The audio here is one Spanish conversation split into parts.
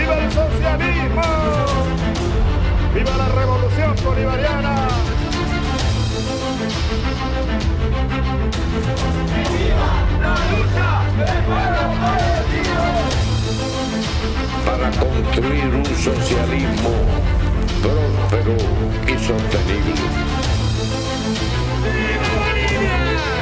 ¡Viva el socialismo! ¡Viva la revolución bolivariana! ¡Viva la lucha del pueblo colectivo! Para construir un socialismo próspero y sostenible. ¡Viva Bolivia!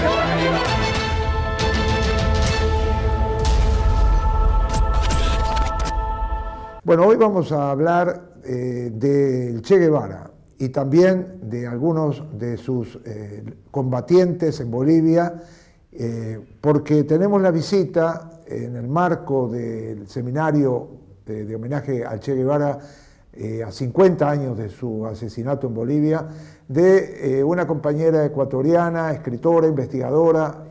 Bueno, hoy vamos a hablar del Che Guevara y también de algunos de sus combatientes en Bolivia, porque tenemos la visita en el marco del seminario de homenaje al Che Guevara a 50 años de su asesinato en Bolivia, de una compañera ecuatoriana, escritora, investigadora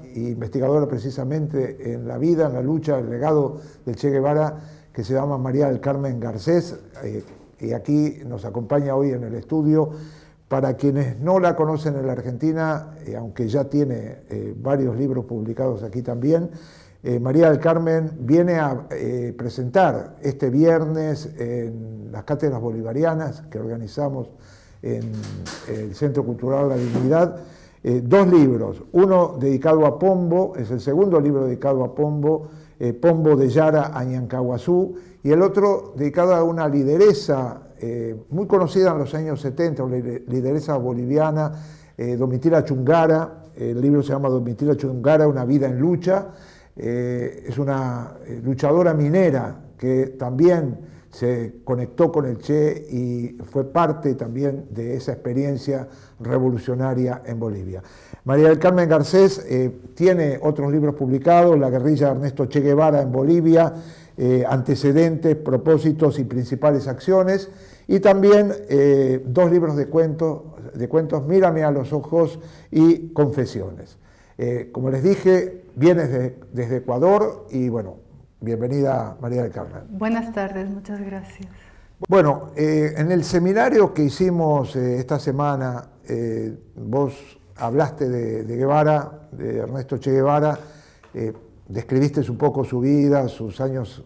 precisamente en la vida, en la lucha, el legado del Che Guevara, que se llama María del Carmen Garcés, y aquí nos acompaña hoy en el estudio. Para quienes no la conocen en la Argentina, aunque ya tiene varios libros publicados aquí también, María del Carmen viene a presentar este viernes en las cátedras bolivarianas que organizamos en el Centro Cultural La Dignidad, dos libros, uno dedicado a Pombo, es el segundo libro dedicado a Pombo, Pombo de Yara a Ñancahuazú, y el otro dedicado a una lideresa muy conocida en los años 70, una lideresa boliviana, Domitila Chungara. El libro se llama Domitila Chungara, una vida en lucha. Es una luchadora minera que también se conectó con el Che y fue parte también de esa experiencia revolucionaria en Bolivia. María del Carmen Garcés tiene otros libros publicados: La guerrilla de Ernesto Che Guevara en Bolivia, Antecedentes, Propósitos y Principales Acciones, y también dos libros de cuentos, Mírame a los ojos y Confesiones. Como les dije, vienes desde Ecuador y bueno, bienvenida María del Carmen. Buenas tardes, muchas gracias. Bueno, en el seminario que hicimos esta semana, vos hablaste de Guevara, de Ernesto Che Guevara, describiste un poco su vida, sus años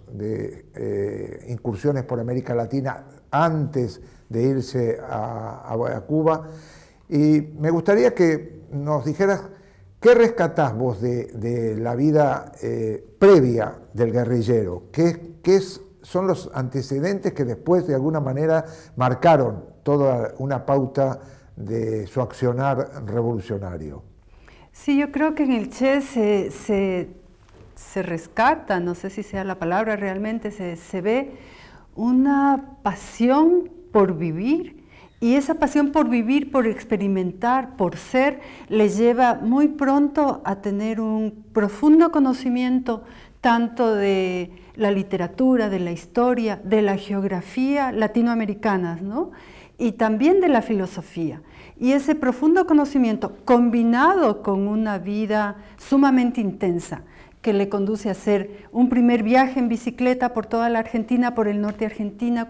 de incursiones por América Latina antes de irse a Cuba, y me gustaría que nos dijeras qué rescatás vos de la vida previa del guerrillero, qué son los antecedentes que después de alguna manera marcaron toda una pauta de su accionar revolucionario. Sí, yo creo que en el Che se rescata, no sé si sea la palabra realmente, se ve una pasión por vivir, y esa pasión por vivir, por experimentar, por ser, le lleva muy pronto a tener un profundo conocimiento tanto de la literatura, de la historia, de la geografía latinoamericanas, ¿no? Y también de la filosofía. Y ese profundo conocimiento, combinado con una vida sumamente intensa, que le conduce a hacer un primer viaje en bicicleta por toda la Argentina, por el norte de Argentina,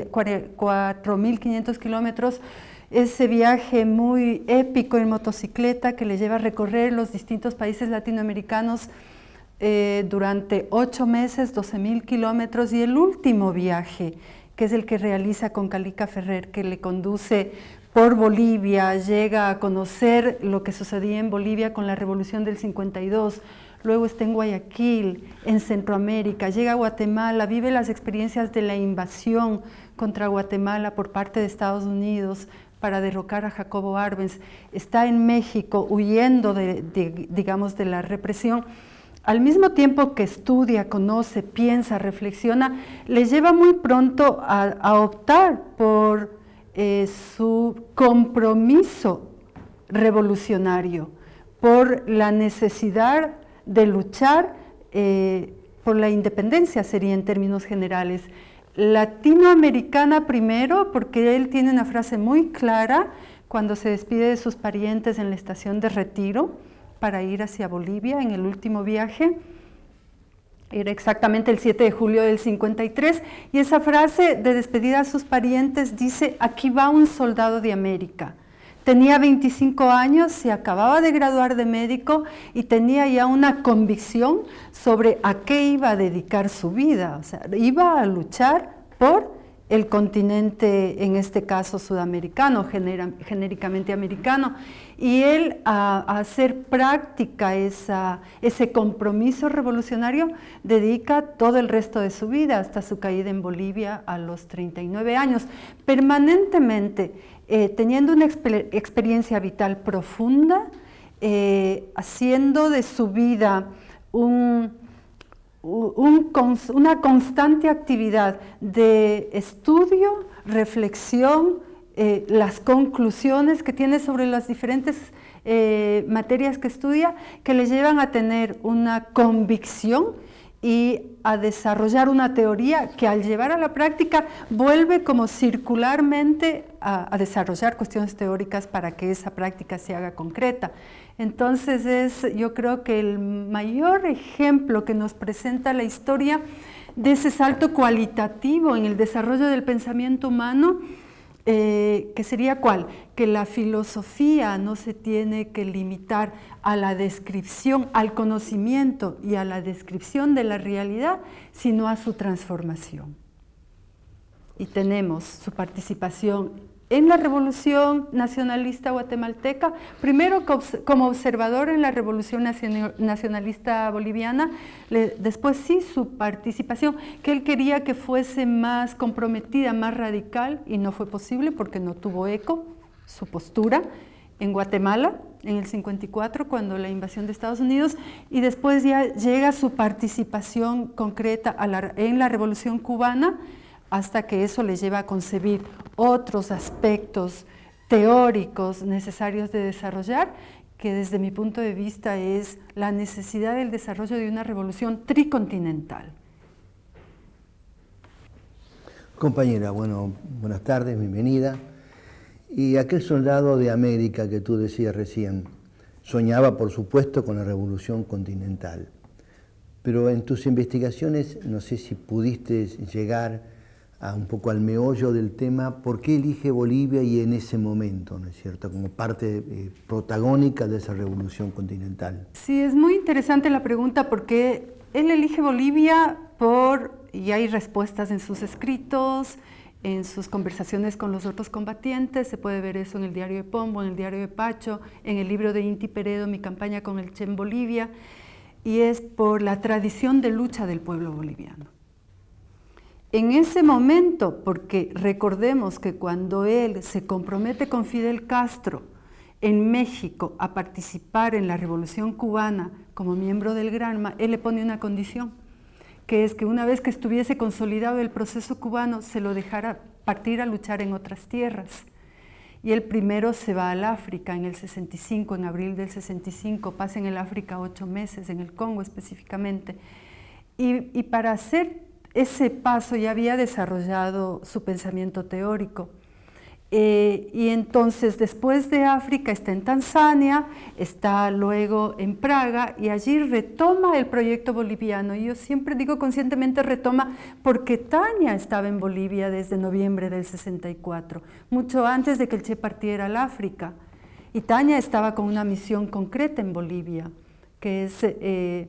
4.500 kilómetros, ese viaje muy épico en motocicleta que le lleva a recorrer los distintos países latinoamericanos durante 8 meses, 12.000 kilómetros, y el último viaje, que es el que realiza con Calica Ferrer, que le conduce por Bolivia, llega a conocer lo que sucedía en Bolivia con la Revolución del 52, luego está en Guayaquil, en Centroamérica, llega a Guatemala, vive las experiencias de la invasión contra Guatemala por parte de Estados Unidos para derrocar a Jacobo Arbenz, está en México huyendo digamos, de la represión. Al mismo tiempo que estudia, conoce, piensa, reflexiona, le lleva muy pronto a optar por su compromiso revolucionario, por la necesidad de luchar por la independencia, sería en términos generales. Latinoamericana primero, porque él tiene una frase muy clara cuando se despide de sus parientes en la estación de Retiro para ir hacia Bolivia en el último viaje. Era exactamente el 7 de julio del 53, y esa frase de despedida a sus parientes dice: aquí va un soldado de América. Tenía 25 años, se acababa de graduar de médico y tenía ya una convicción sobre a qué iba a dedicar su vida. O sea, iba a luchar por el continente, en este caso sudamericano, genéricamente americano, y él a hacer práctica ese compromiso revolucionario dedica todo el resto de su vida, hasta su caída en Bolivia a los 39 años, permanentemente teniendo una experiencia vital profunda, haciendo de su vida una constante actividad de estudio, reflexión, las conclusiones que tiene sobre las diferentes materias que estudia, que le llevan a tener una convicción y a desarrollar una teoría que al llevar a la práctica vuelve como circularmente a desarrollar cuestiones teóricas para que esa práctica se haga concreta. Entonces yo creo que el mayor ejemplo que nos presenta la historia de ese salto cualitativo en el desarrollo del pensamiento humano, que sería ¿cuál? Que la filosofía no se tiene que limitar a la descripción, al conocimiento y a la descripción de la realidad, sino a su transformación. Y tenemos su participación en la Revolución Nacionalista Guatemalteca, primero como observador en la Revolución Nacionalista Boliviana, después sí su participación, que él quería que fuese más comprometida, más radical, y no fue posible porque no tuvo eco su postura en Guatemala, en el 54, cuando la invasión de Estados Unidos, y después ya llega su participación concreta en la Revolución Cubana, hasta que eso le lleva a concebir otros aspectos teóricos necesarios de desarrollar, que desde mi punto de vista es la necesidad del desarrollo de una revolución tricontinental. Compañera, bueno, buenas tardes, bienvenida. Y aquel soldado de América que tú decías recién, soñaba por supuesto con la revolución continental, pero en tus investigaciones no sé si pudiste llegar un poco al meollo del tema, ¿por qué elige Bolivia y en ese momento, ¿no es cierto?, como parte protagónica de esa revolución continental? Sí, es muy interesante la pregunta porque él elige Bolivia y hay respuestas en sus escritos, en sus conversaciones con los otros combatientes, se puede ver eso en el diario de Pombo, en el diario de Pacho, en el libro de Inti Peredo, Mi campaña con el Che en Bolivia, y es por la tradición de lucha del pueblo boliviano. En ese momento, porque recordemos que cuando él se compromete con Fidel Castro en México a participar en la Revolución Cubana como miembro del Granma, él le pone una condición, que es que una vez que estuviese consolidado el proceso cubano, se lo dejara partir a luchar en otras tierras. Y él primero se va al África en el 65, en abril del 65, pasa en el África 8 meses, en el Congo específicamente, y para hacer ese paso ya había desarrollado su pensamiento teórico. Y entonces después de África está en Tanzania, está luego en Praga y allí retoma el proyecto boliviano. Y yo siempre digo conscientemente retoma porque Tania estaba en Bolivia desde noviembre del 64, mucho antes de que el Che partiera al África. Y Tania estaba con una misión concreta en Bolivia, que es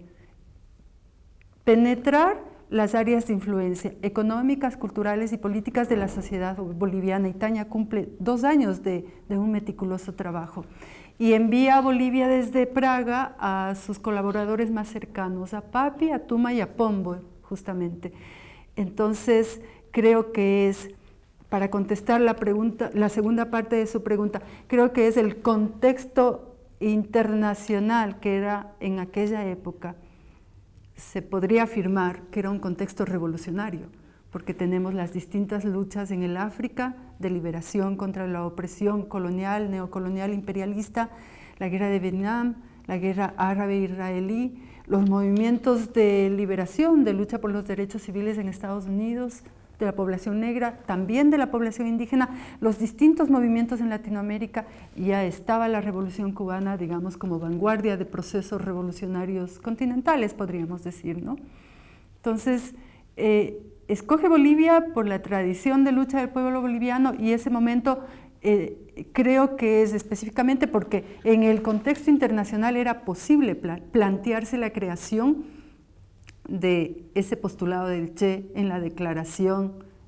penetrar las áreas de influencia económicas, culturales y políticas de la sociedad boliviana, y Tania cumple 2 años de un meticuloso trabajo. Y envía a Bolivia desde Praga a sus colaboradores más cercanos, a Papi, a Tuma y a Pombo, justamente. Entonces, creo que es, para contestar la pregunta, la segunda parte de su pregunta, creo que es el contexto internacional que era en aquella época. Se podría afirmar que era un contexto revolucionario, porque tenemos las distintas luchas en el África de liberación contra la opresión colonial, neocolonial, imperialista, la guerra de Vietnam, la guerra árabe-israelí, los movimientos de liberación, de lucha por los derechos civiles en Estados Unidos, de la población negra, también de la población indígena, los distintos movimientos en Latinoamérica. Ya estaba la Revolución Cubana, digamos, como vanguardia de procesos revolucionarios continentales, podríamos decir, ¿no? Entonces, escoge Bolivia por la tradición de lucha del pueblo boliviano, y ese momento creo que es específicamente porque en el contexto internacional era posible plantearse la creación de ese postulado del Che en la declaración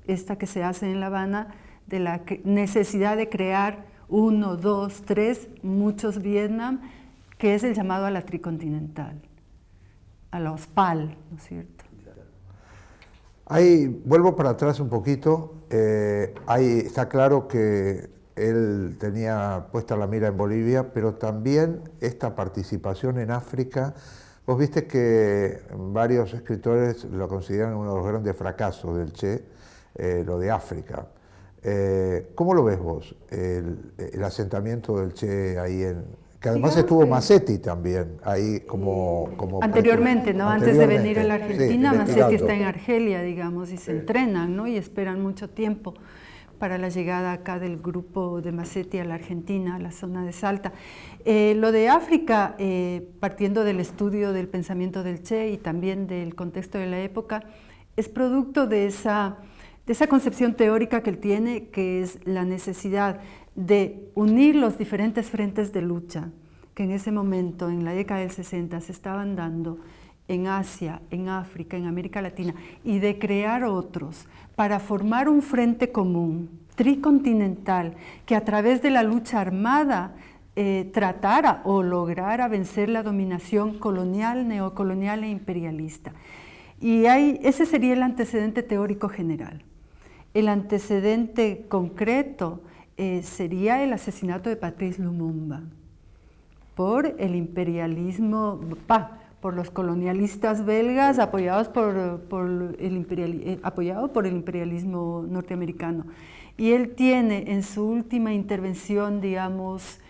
esta que se hace en La Habana, de la necesidad de crear 1, 2, 3, muchos Vietnam, que es el llamado a la tricontinental, a la OSPAL, ¿no es cierto? Ahí vuelvo para atrás un poquito. Ahí está claro que él tenía puesta la mira en Bolivia, pero también esta participación en África. Vos viste que varios escritores lo consideran uno de los grandes fracasos del Che, lo de África. ¿Cómo lo ves vos, el asentamiento del Che ahí en... Que además estuvo Massetti también, ahí como anteriormente, ¿no? Antes de venir a la Argentina, sí, Massetti está en Argelia, digamos, y se entrenan, ¿no? Y esperan mucho tiempo para la llegada acá del grupo de Massetti a la Argentina, a la zona de Salta. Lo de África, partiendo del estudio del pensamiento del Che y también del contexto de la época, es producto de esa concepción teórica que él tiene, que es la necesidad de unir los diferentes frentes de lucha que en ese momento, en la década del 60, se estaban dando en Asia, en África, en América Latina, y de crear otros para formar un frente común, tricontinental, que a través de la lucha armada tratara o lograra vencer la dominación colonial, neocolonial e imperialista. Y ese sería el antecedente teórico general. El antecedente concreto sería el asesinato de Patrice Lumumba por el imperialismo, por los colonialistas belgas apoyados por el imperialismo norteamericano. Y él tiene en su última intervención, digamos,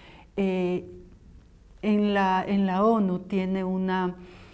en la ONU, tiene una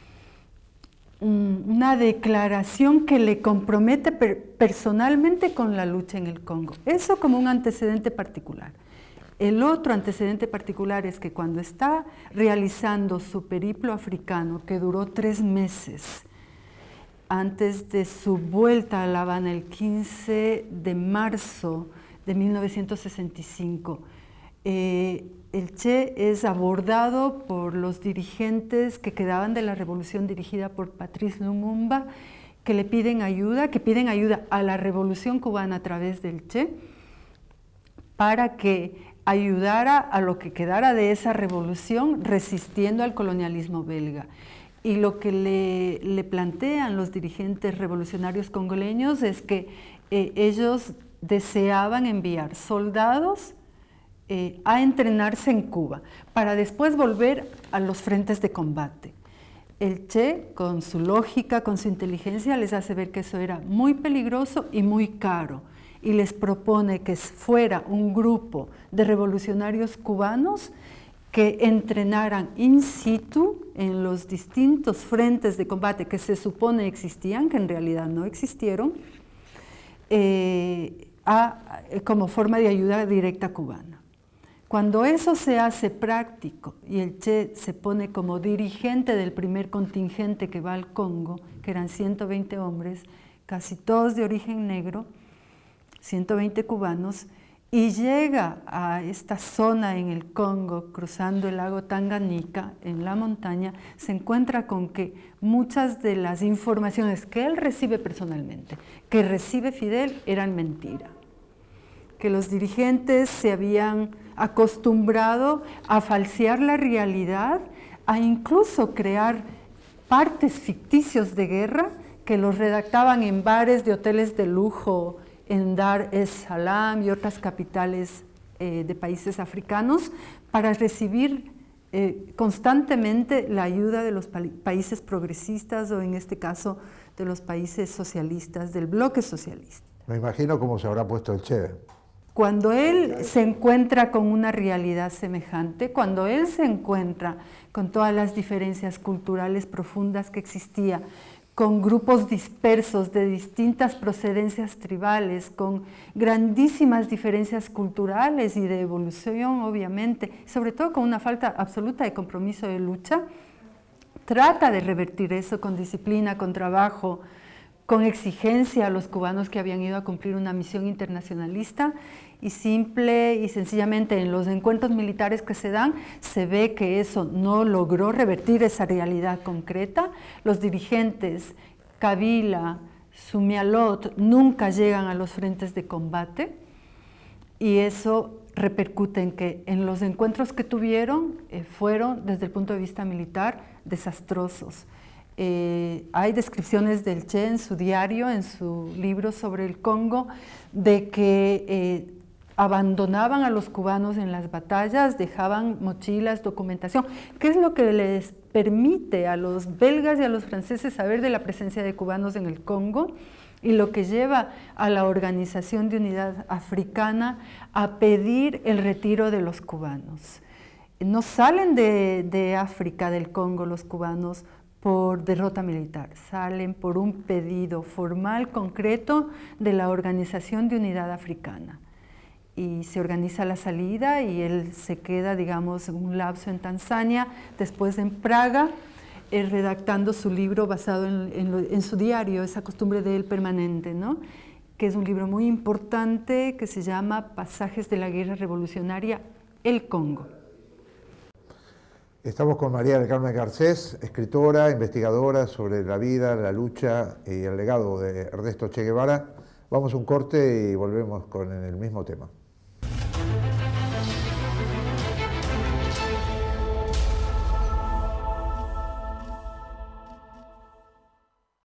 declaración que le compromete personalmente con la lucha en el Congo. Eso como un antecedente particular. El otro antecedente particular es que cuando está realizando su periplo africano, que duró 3 meses, antes de su vuelta a La Habana el 15 de marzo de 1965, el Che es abordado por los dirigentes que quedaban de la revolución dirigida por Patrice Lumumba, que piden ayuda a la revolución cubana a través del Che, para que ayudara a lo que quedara de esa revolución resistiendo al colonialismo belga. Y lo que le plantean los dirigentes revolucionarios congoleños es que ellos deseaban enviar soldados a entrenarse en Cuba, para después volver a los frentes de combate. El Che, con su lógica, con su inteligencia, les hace ver que eso era muy peligroso y muy caro, y les propone que fuera un grupo de revolucionarios cubanos que entrenaran in situ en los distintos frentes de combate que se supone existían, que en realidad no existieron, como forma de ayuda directa cubana. Cuando eso se hace práctico y el Che se pone como dirigente del primer contingente que va al Congo, que eran 120 hombres, casi todos de origen negro, 120 cubanos, y llega a esta zona en el Congo, cruzando el lago Tanganica, en la montaña, se encuentra con que muchas de las informaciones que él recibe personalmente, que recibe Fidel, eran mentira. Que los dirigentes se habían acostumbrado a falsear la realidad, a incluso crear partes ficticios de guerra que los redactaban en bares de hoteles de lujo en Dar es Salaam y otras capitales de países africanos para recibir constantemente la ayuda de los países progresistas o en este caso de los países socialistas, del bloque socialista. Me imagino cómo se habrá puesto el Che. Cuando él se encuentra con una realidad semejante, cuando él se encuentra con todas las diferencias culturales profundas que existía, con grupos dispersos de distintas procedencias tribales, con grandísimas diferencias culturales y de evolución, obviamente, sobre todo con una falta absoluta de compromiso de lucha, trata de revertir eso con disciplina, con trabajo, con exigencia a los cubanos que habían ido a cumplir una misión internacionalista, y simple y sencillamente en los encuentros militares que se dan se ve que eso no logró revertir esa realidad concreta. Los dirigentes Kabila, Sumialot nunca llegan a los frentes de combate, y eso repercute en que en los encuentros que tuvieron fueron, desde el punto de vista militar, desastrosos. Hay descripciones del Che en su diario, en su libro sobre el Congo, de que abandonaban a los cubanos en las batallas, dejaban mochilas, documentación. ¿Qué es lo que les permite a los belgas y a los franceses saber de la presencia de cubanos en el Congo? Y lo que lleva a la Organización de Unidad Africana a pedir el retiro de los cubanos. No salen de África, del Congo, los cubanos por derrota militar, salen por un pedido formal, concreto, de la Organización de Unidad Africana. Y se organiza la salida y él se queda, digamos, un lapso en Tanzania, después en Praga, redactando su libro basado en su diario, esa costumbre de él permanente, ¿no? Que es un libro muy importante que se llama Pasajes de la Guerra Revolucionaria, el Congo. Estamos con María del Carmen Garcés, escritora, investigadora sobre la vida, la lucha y el legado de Ernesto Che Guevara. Vamos a un corte y volvemos con el mismo tema.